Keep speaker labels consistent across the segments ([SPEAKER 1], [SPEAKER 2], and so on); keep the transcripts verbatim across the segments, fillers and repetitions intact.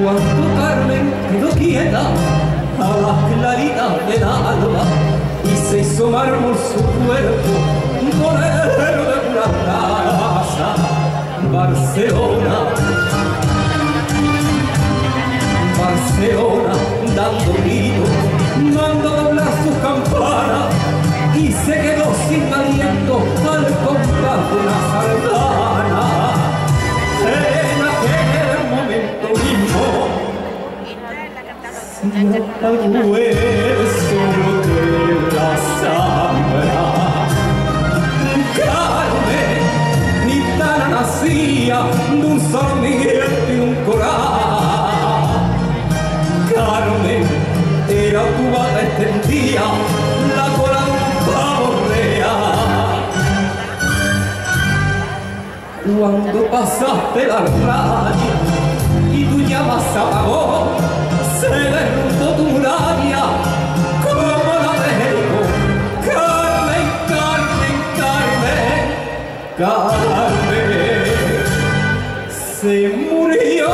[SPEAKER 1] Cuando Carmen quedó quieta a las claritas del alba y se hizo mármol su cuerpo, moreno de pura raza, Barcelona, Barcelona, dando gritos, mandó doblar sus campanas y se quedó sin aliento al compás de una sardana. En aquel momento mismo cierta el hueso de la zambra. Carmen, gitana nacía de un sarmiento y un coral. Carmen era tu bata extendía la cola de un pavo real. Cuando pasaste la raya y tu llama se apagó, se derrumbó tu muralla como la de Jericó. Carmen, Carmen, Carmen, Carmen, se murió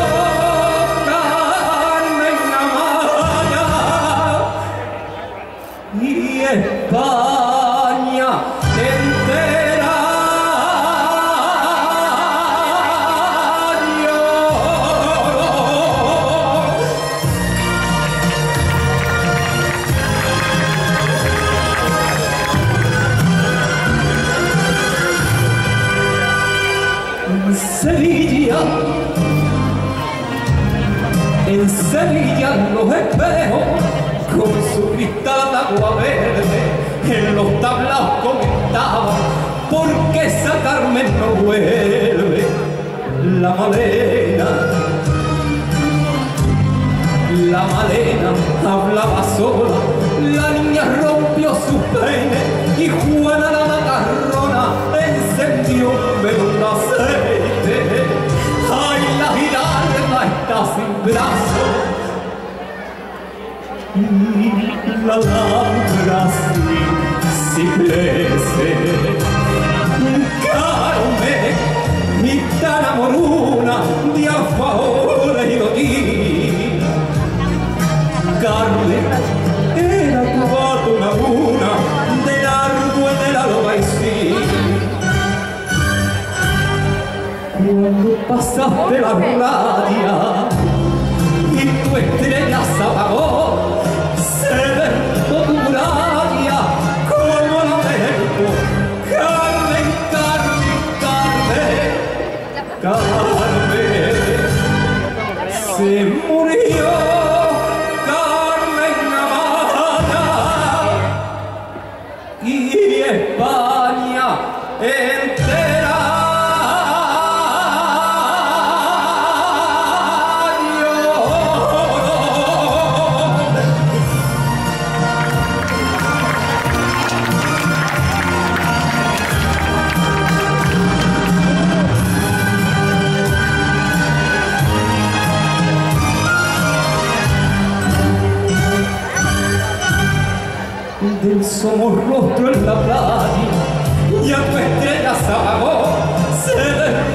[SPEAKER 1] Carmen Amaya y España entera. En Sevilla, en Sevilla los espejos con su cristal de agua verde en los tablaos comentaban ¿por qué esa Carmen no vuelve? La Malena, la Malena hablaba sola, la niña rompió sus peines y Juana la macarrona encendió un velo de aceite. Ay, la Giralda está sin brazos y la lámpara sin ciprese. Carmen, gitana moruna de alfajores y botín. Carmen era tu bata una luna del árbol de la lobaicín. Cuando pasaste la raya y tu estrella se apagó, se derrumbó tu muralla como la de Jericó. Carmen, Carmen, Carmen, Carmen, se murió. Y España entera. Del somos rostro en la playa, ya tu estrella se apagó, se derrumbó.